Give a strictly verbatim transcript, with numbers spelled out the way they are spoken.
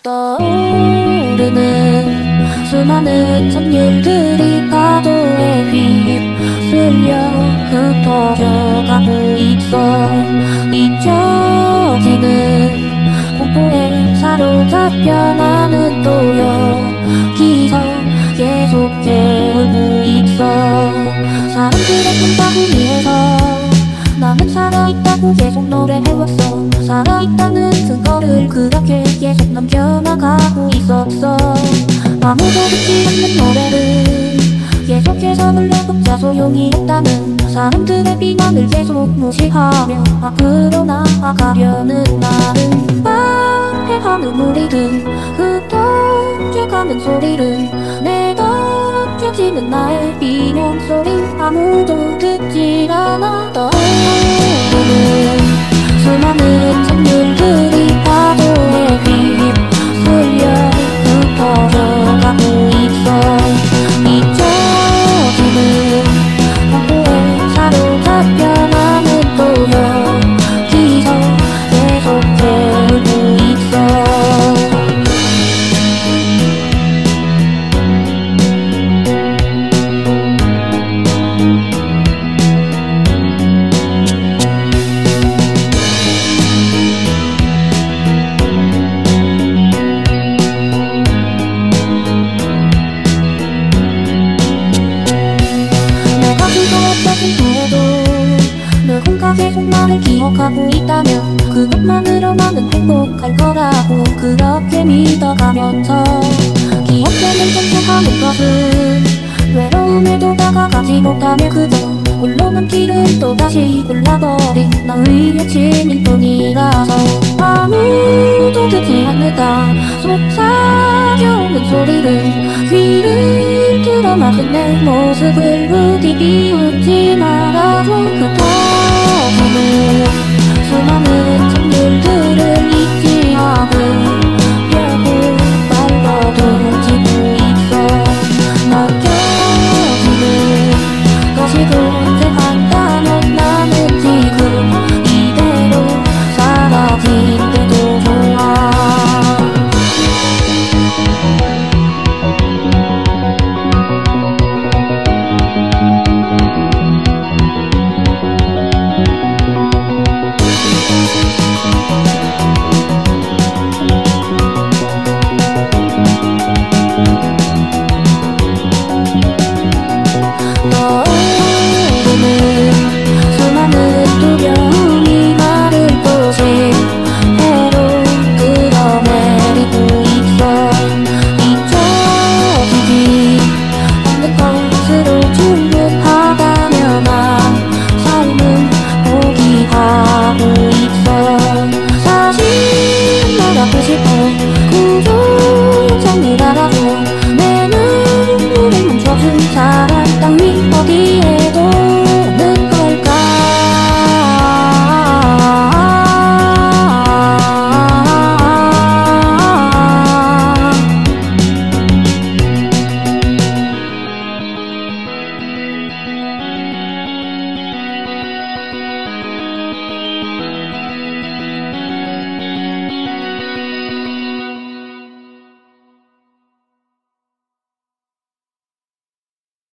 떠오르는 수많은 천일들이 파도에 휩쓸려 흩어져가고 있어. 잊혀지는 공포에 사로잡혀 나는 또 여기서 계속 재울고 있어. 사람들의 꿈바구니에서 나는 살아있다고 계속 노래해왔어. 살아있다는 증거를 그렇게 계속 남겨나가고 있었어. 아무도 듣지 않는 노래를 계속해서 불러봤자 소용이 없다는 사람들의 비난을 계속 무시하며 앞으로 나아가려는 나를 방해하는 무리들, 흩어져가는 소리를 내가 쫓지는 나의 비명소리 아무도 듣지 않아. 떠오르는 수많은 선율들이 파도에 휩쓸려 흩어져가고 있어. 잊혀지는 공포에 사로잡혀 나는 또 여기서 계속 재울고 있어. 누군가 계속 나를 기억하고 있다면 그것만으로 나는 행복할 거라고 그렇게 믿어가면서 기억되는 전체하는 것은 외로움에도 다가가지 못하며 그저 홀로만 길을 또다시 골라버린 나의 여친일 뿐이라서 아무도 듣지 않는다 속삭여오는 소리를 귀를 틀어 막은 내 모습을 부디 비웃지 말아줘.